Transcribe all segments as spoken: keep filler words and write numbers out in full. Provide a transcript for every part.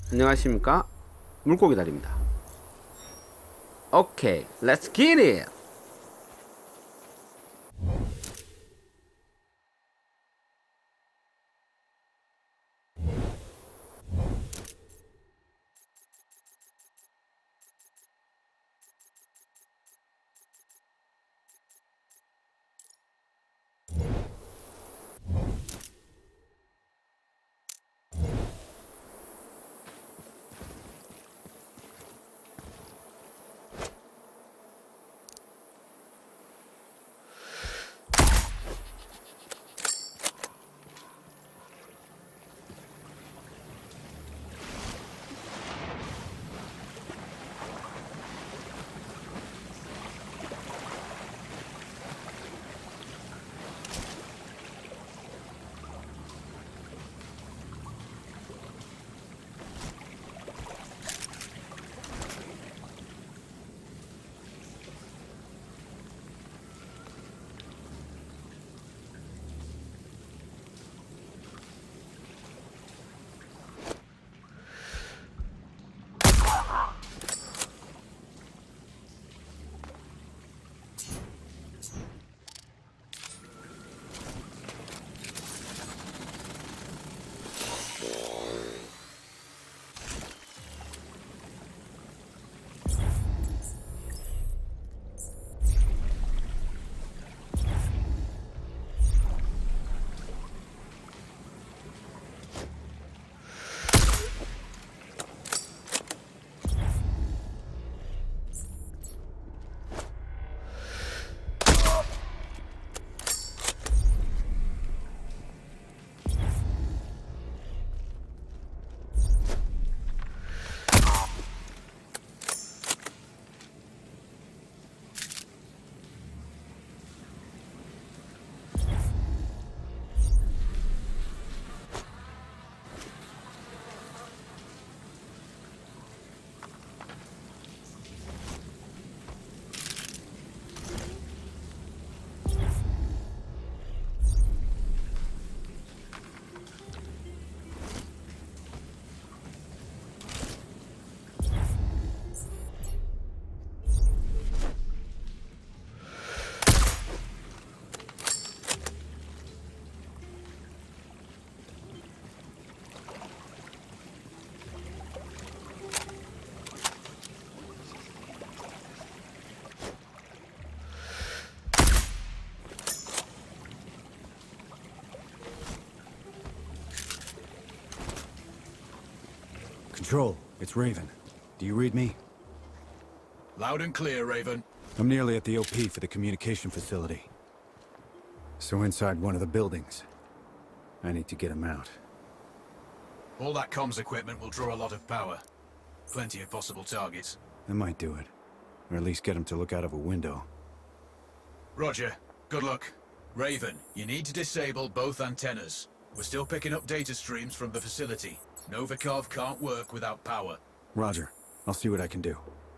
안녕하십니까? 물고기 다리입니다. 오케이, let's get it! Control, it's Raven. Do you read me? Loud and clear, Raven. I'm nearly at the O P for the communication facility. So inside one of the buildings. I need to get him out. All that comms equipment will draw a lot of power. Plenty of possible targets. That might do it. Or at least get him to look out of a window. Roger. Good luck. Raven, you need to disable both antennas. We're still picking up data streams from the facility. Novikov can't work without power. Roger. I'll see what I can do.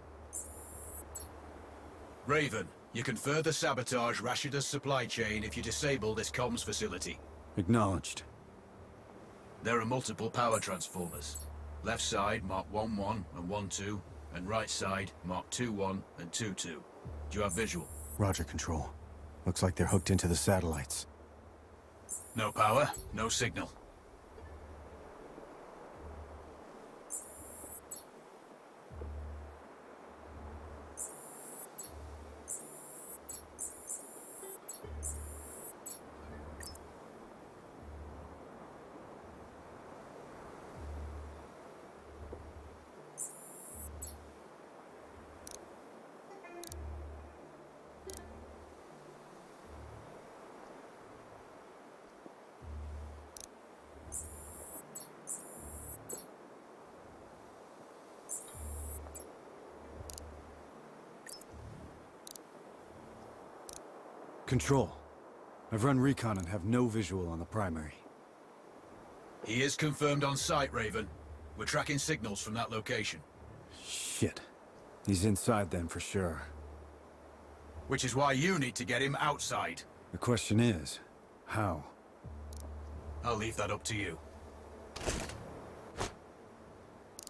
Raven, you can further sabotage Rashida's supply chain if you disable this comms facility. Acknowledged. There are multiple power transformers. Left side, mark one one and one two, and right side, mark two one and two two. Do you have visual? Roger, Control. Looks like they're hooked into the satellites. No power, no signal. Control. I've run recon and have no visual on the primary. He is confirmed on site, Raven. We're tracking signals from that location. Shit. He's inside then for sure. Which is why you need to get him outside. The question is, how? I'll leave that up to you.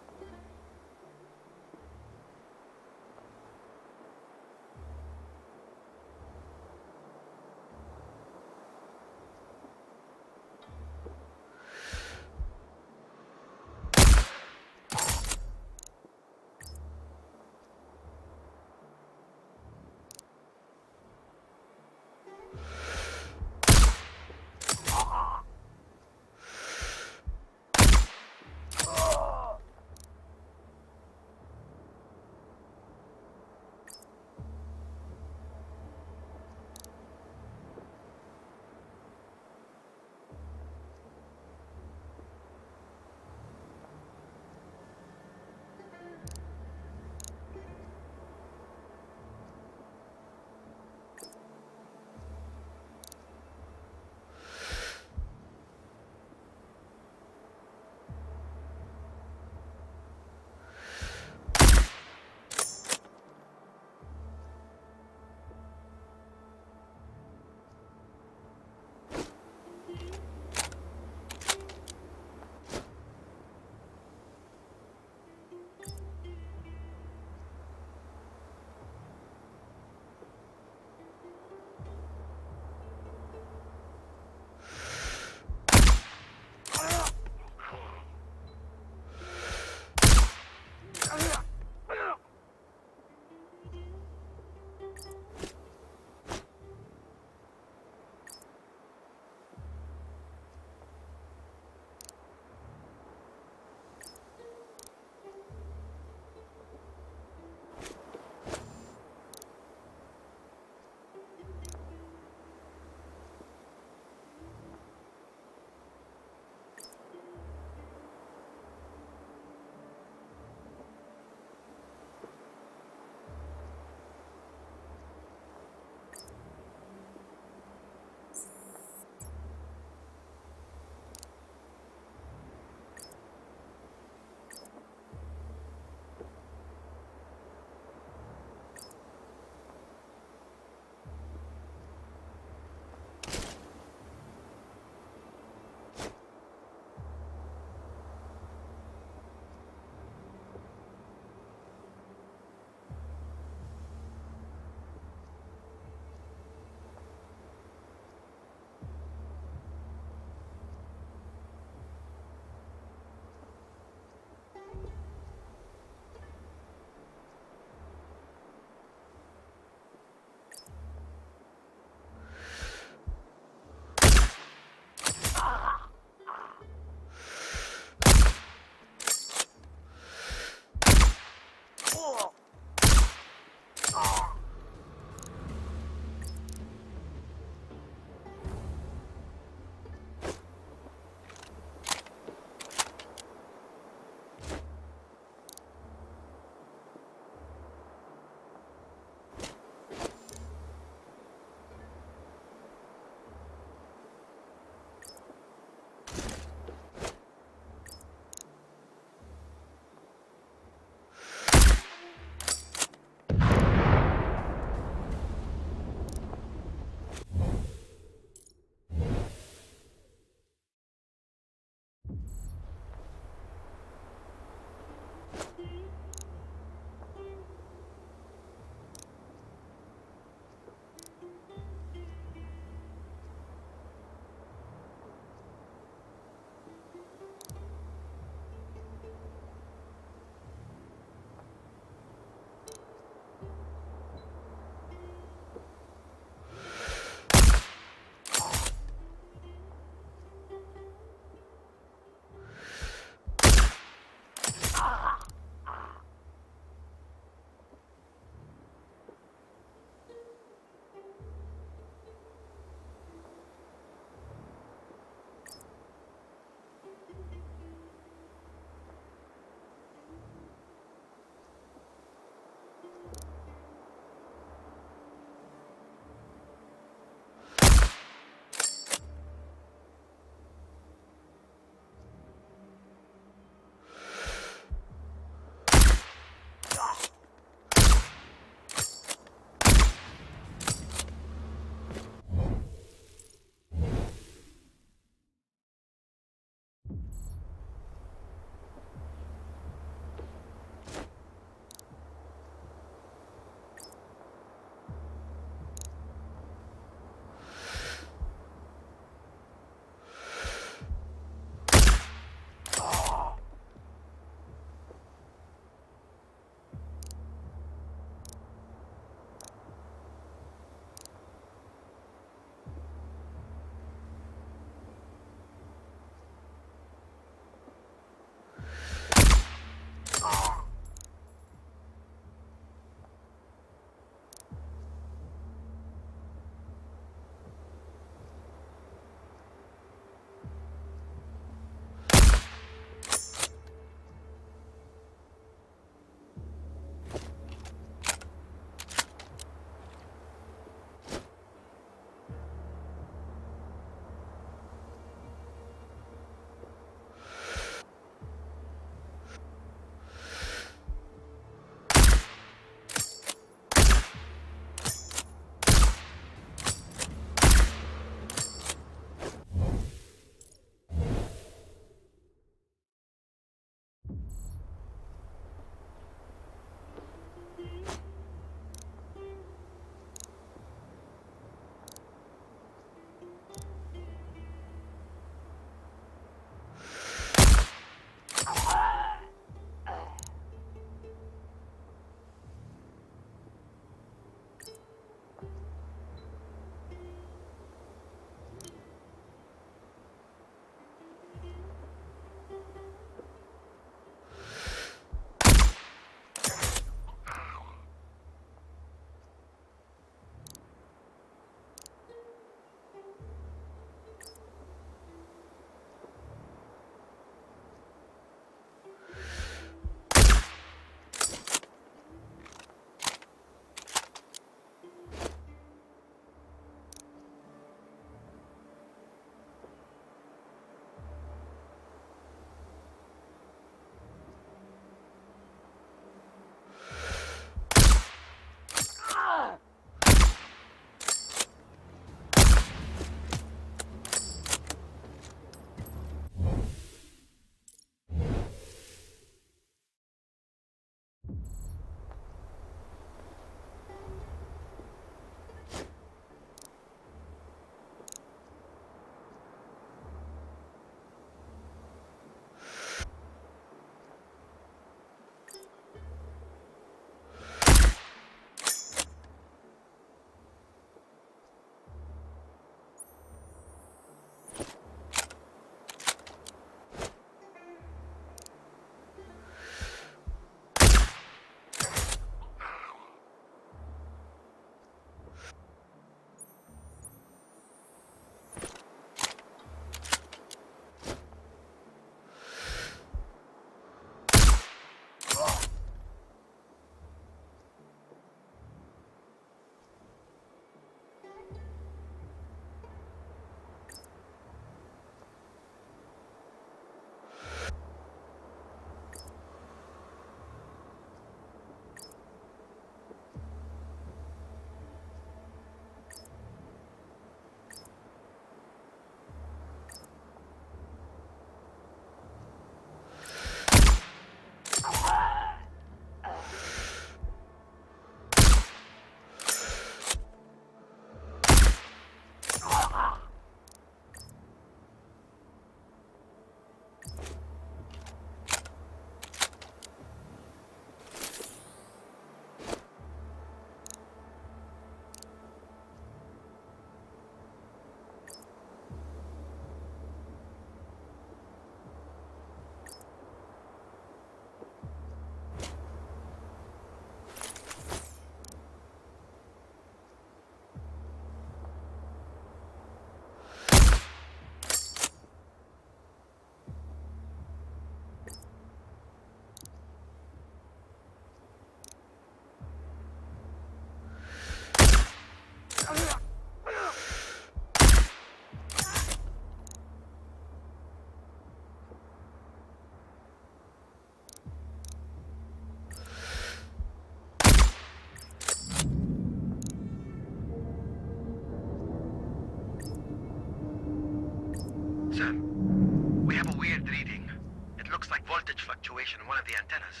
communication on one of the antennas.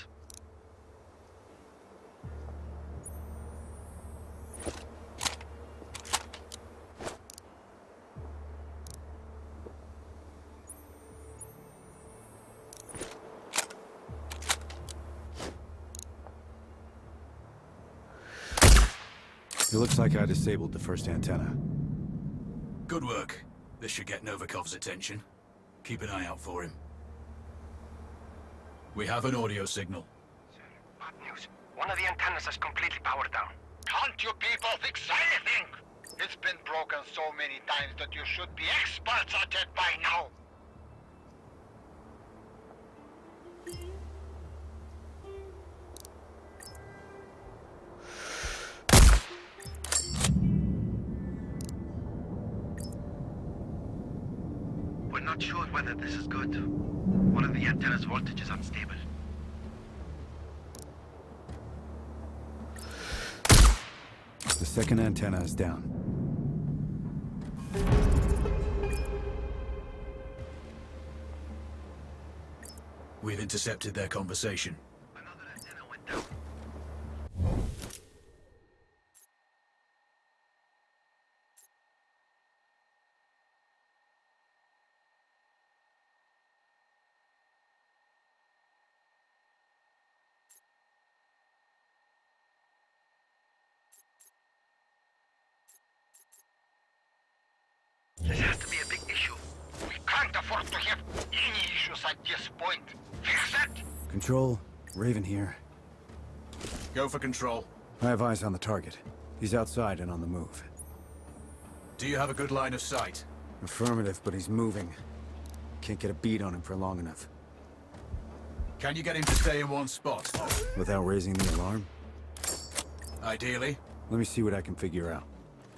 It looks like I disabled the first antenna. Good work. This should get Novikov's attention. Keep an eye out for him. We have an audio signal. Sir, bad news. One of the antennas is completely powered down. Can't you people fix anything? It's been broken so many times that you should be experts at it by now. We're not sure whether this is good. One of the antenna's voltage is unstable. The second antenna is down. We've intercepted their conversation. Another antenna went down. This has to be a big issue. We can't afford to have any issues at this point. Fix it! Control, Raven here. Go for control. I have eyes on the target. He's outside and on the move. Do you have a good line of sight? Affirmative, but he's moving. Can't get a beat on him for long enough. Can you get him to stay in one spot? Without raising the alarm? Ideally. Let me see what I can figure out.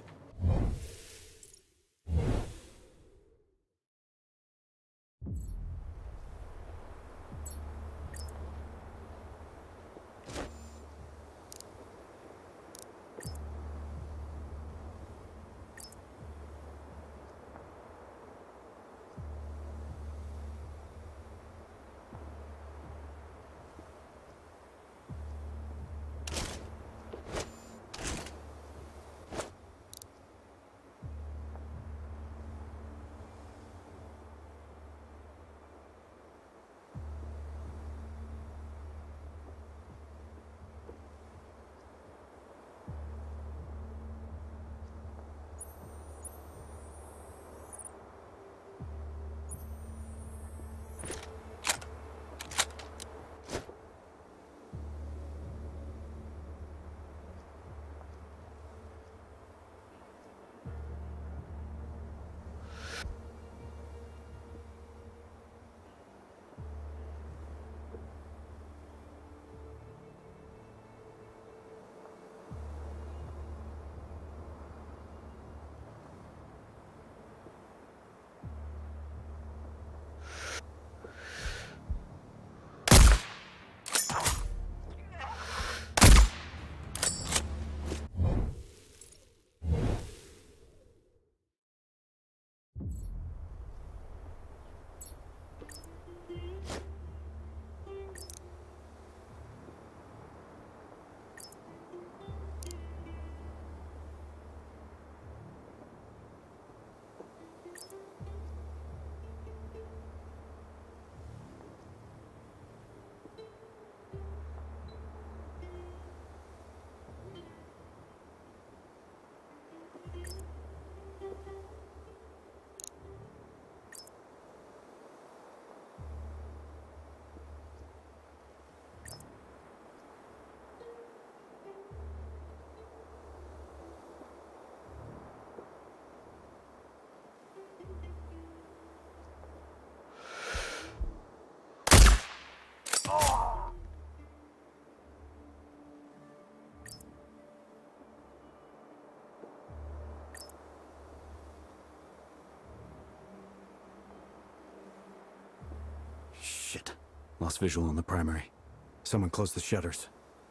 Shit. Lost visual on the primary. Someone close the shutters.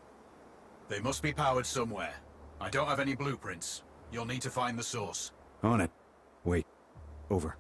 They must be powered somewhere. I don't have any blueprints. You'll need to find the source. On it. Wait. Over.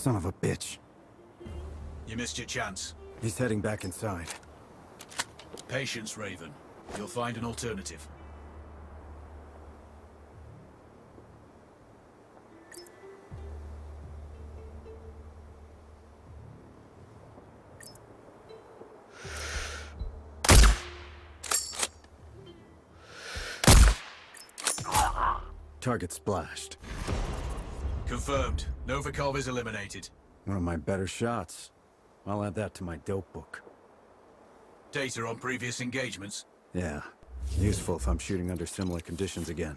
Son of a bitch. You missed your chance. He's heading back inside. Patience, Raven. You'll find an alternative. Target splashed. Confirmed. Novikov is eliminated. One of my better shots. I'll add that to my dope book. Data on previous engagements. Yeah. Useful if I'm shooting under similar conditions again.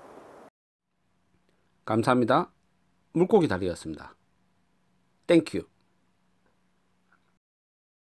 감사합니다. 물고기 다리였습니다. 땡큐.